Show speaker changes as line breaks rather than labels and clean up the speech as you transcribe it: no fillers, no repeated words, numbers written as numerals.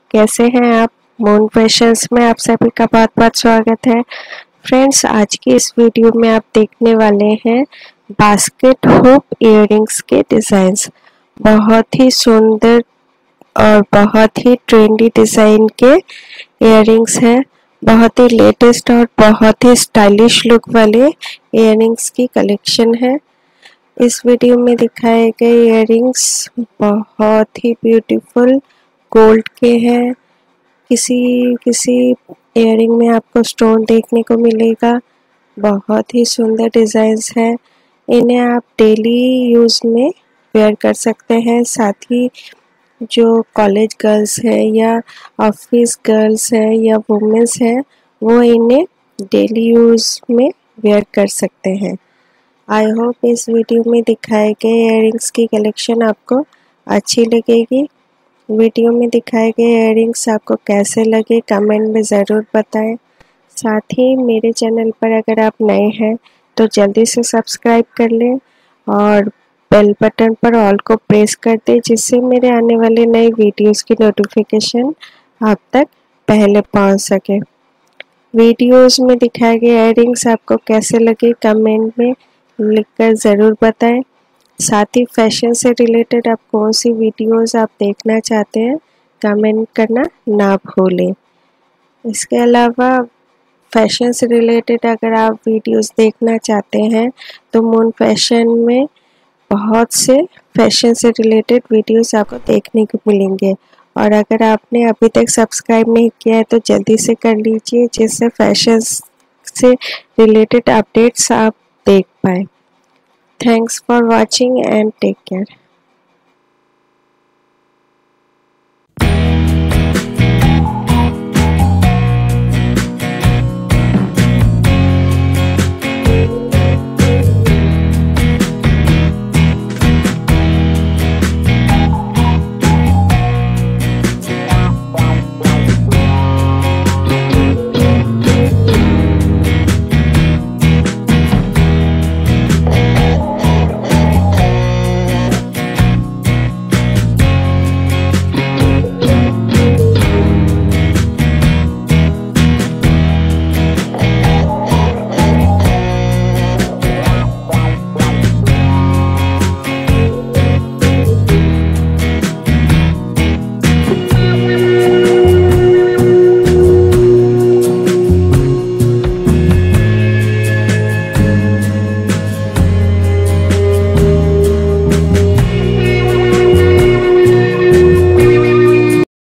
कैसे हैं आप। मून फैशंस में आप सभी का बहुत बहुत स्वागत है। फ्रेंड्स, आज की इस वीडियो में आप देखने वाले हैं बास्केट हुक इयररिंग्स के डिज़ाइंस। बहुत ही सुंदर और बहुत ही ट्रेंडी डिज़ाइन के इयररिंग्स हैं। बहुत ही लेटेस्ट और बहुत ही स्टाइलिश लुक वाले इयररिंग्स की कलेक्शन है। इस वीडियो में दिखाए गए इयररिंग्स बहुत ही ब्यूटीफुल गोल्ड के हैं। किसी किसी इयररिंग में आपको स्टोन देखने को मिलेगा। बहुत ही सुंदर डिज़ाइंस है। इन्हें आप डेली यूज़ में वेयर कर सकते हैं। साथ ही जो कॉलेज गर्ल्स है या ऑफिस गर्ल्स है या वुमेन्स है, वो इन्हें डेली यूज़ में वेयर कर सकते हैं। आई होप इस वीडियो में दिखाए गए इयररिंग्स की कलेक्शन आपको अच्छी लगेगी। वीडियो में दिखाए गए इयररिंग्स आपको कैसे लगे कमेंट में ज़रूर बताएं। साथ ही मेरे चैनल पर अगर आप नए हैं तो जल्दी से सब्सक्राइब कर लें और बेल बटन पर ऑल को प्रेस कर दें, जिससे मेरे आने वाले नए वीडियोस की नोटिफिकेशन आप तक पहले पहुंच सके। वीडियोस में दिखाए गए इयररिंग्स आपको कैसे लगे कमेंट में लिखकर ज़रूर बताएं। साथ ही फैशन से रिलेटेड आप कौन सी वीडियोस आप देखना चाहते हैं कमेंट करना ना भूलें। इसके अलावा फैशन से रिलेटेड अगर आप वीडियोस देखना चाहते हैं तो मून फैशन में बहुत से फैशन से रिलेटेड वीडियोस आपको देखने को मिलेंगे। और अगर आपने अभी तक सब्सक्राइब नहीं किया है तो जल्दी से कर लीजिए, जिससे फैशन से रिलेटेड अपडेट्स आप देख पाए। Thanks for watching and take care.